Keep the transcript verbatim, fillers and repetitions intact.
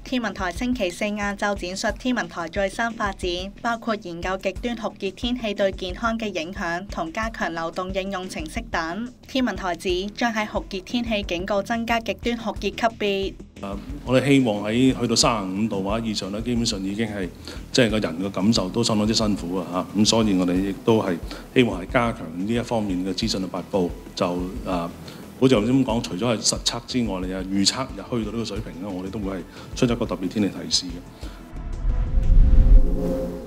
天文台星期四晏晝展述天文台最新發展，包括研究極端酷熱天氣對健康嘅影響同加強流動應用程式等。天文台指將喺酷熱天氣警告增加極端酷熱級別。 誒，我哋希望喺去到三十五度或者以上咧，基本上已經係即係個人嘅感受都相當之辛苦啊嚇。咁所以我哋亦都係希望係加強呢一方面嘅資訊嘅發布，就誒。呃好似頭先咁講，除咗係實測之外，你又預測又去到呢個水平咧，我哋都會係出一個特別天氣提示嘅。